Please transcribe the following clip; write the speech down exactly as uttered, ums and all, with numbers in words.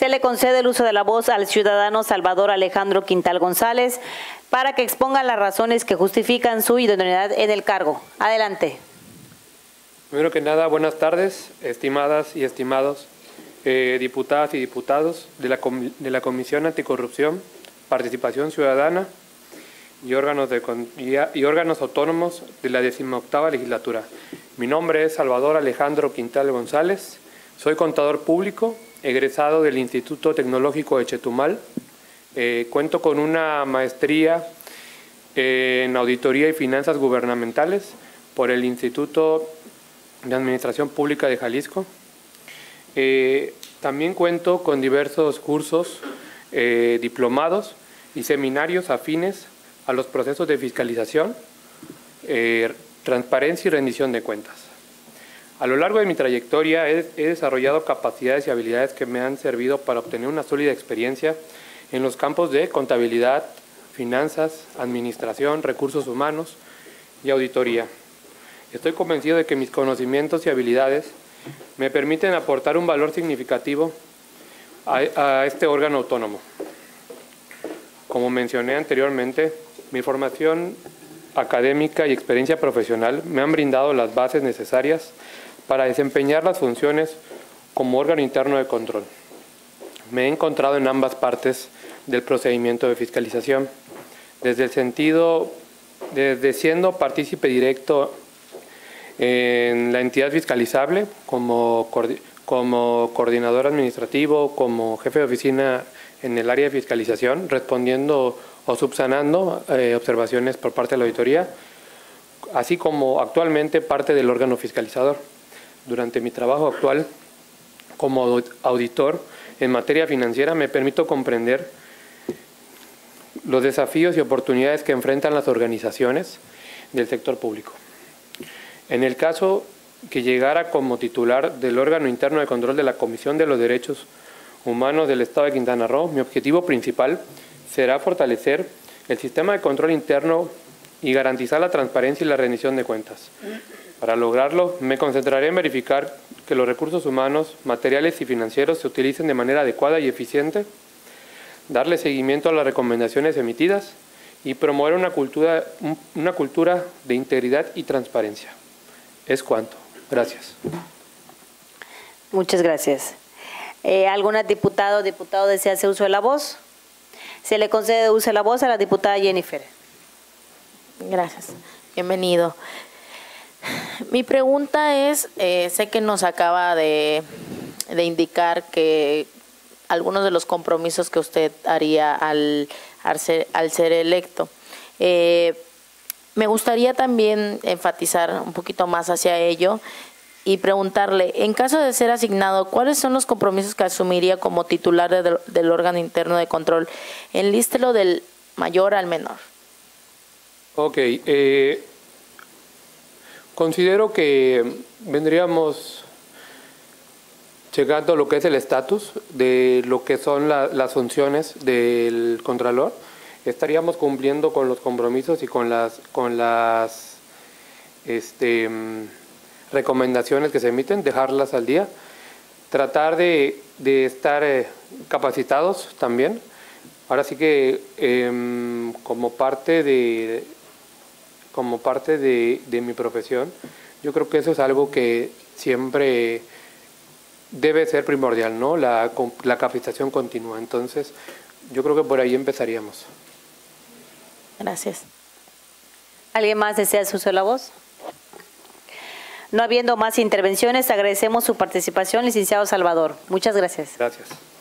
Se le concede el uso de la voz al ciudadano Salvador Alejandro Quintal González para que exponga las razones que justifican su idoneidad en el cargo. Adelante. Primero que nada, buenas tardes, estimadas y estimados eh, diputadas y diputados de la, Com de la Comisión Anticorrupción, Participación Ciudadana y órganos, de, y, y órganos autónomos de la decimoctava legislatura. Mi nombre es Salvador Alejandro Quintal González, soy contador público, egresado del Instituto Tecnológico de Chetumal. Eh, cuento con una maestría eh, en Auditoría y Finanzas Gubernamentales por el Instituto de Administración Pública de Jalisco. Eh, también cuento con diversos cursos, eh, diplomados y seminarios afines a los procesos de fiscalización, eh, transparencia y rendición de cuentas. A lo largo de mi trayectoria he, he desarrollado capacidades y habilidades que me han servido para obtener una sólida experiencia en los campos de contabilidad, finanzas, administración, recursos humanos y auditoría. Estoy convencido de que mis conocimientos y habilidades me permiten aportar un valor significativo a, a este órgano autónomo. Como mencioné anteriormente, mi formación académica y experiencia profesional me han brindado las bases necesarias para desempeñar las funciones como órgano interno de control. Me he encontrado en ambas partes del procedimiento de fiscalización, desde el sentido, desde siendo partícipe directo en la entidad fiscalizable, como, como coordinador administrativo, como jefe de oficina en el área de fiscalización, respondiendo o subsanando eh, observaciones por parte de la auditoría, así como actualmente parte del órgano fiscalizador. Durante mi trabajo actual como auditor en materia financiera me permito comprender los desafíos y oportunidades que enfrentan las organizaciones del sector público. En el caso que llegara como titular del órgano interno de control de la Comisión de los Derechos Humanos del Estado de Quintana Roo, mi objetivo principal será fortalecer el sistema de control interno y garantizar la transparencia y la rendición de cuentas. Para lograrlo, me concentraré en verificar que los recursos humanos, materiales y financieros se utilicen de manera adecuada y eficiente, darle seguimiento a las recomendaciones emitidas y promover una cultura, una cultura de integridad y transparencia. Es cuanto. Gracias. Muchas gracias. Eh, ¿Algún diputado o diputado desea hacer uso de la voz? Se le concede uso de la voz a la diputada Jennifer. Gracias. Bienvenido. Mi pregunta es, eh, sé que nos acaba de, de indicar que algunos de los compromisos que usted haría al, al, ser, al ser electo. Eh, me gustaría también enfatizar un poquito más hacia ello y preguntarle, en caso de ser asignado, ¿cuáles son los compromisos que asumiría como titular de, del órgano interno de control? Enlístelo del mayor al menor. Ok. Eh, considero que vendríamos llegando a lo que es el estatus de lo que son la, las funciones del Contralor. Estaríamos cumpliendo con los compromisos y con las, con las este, recomendaciones que se emiten, dejarlas al día, tratar de, de estar eh, capacitados también. Ahora sí que eh, como parte de como parte de, de mi profesión, yo creo que eso es algo que siempre debe ser primordial, ¿no? La, la capacitación continua. Entonces, yo creo que por ahí empezaríamos. Gracias. ¿Alguien más desea hacer uso de la voz? No habiendo más intervenciones, agradecemos su participación, licenciado Salvador. Muchas gracias. Gracias.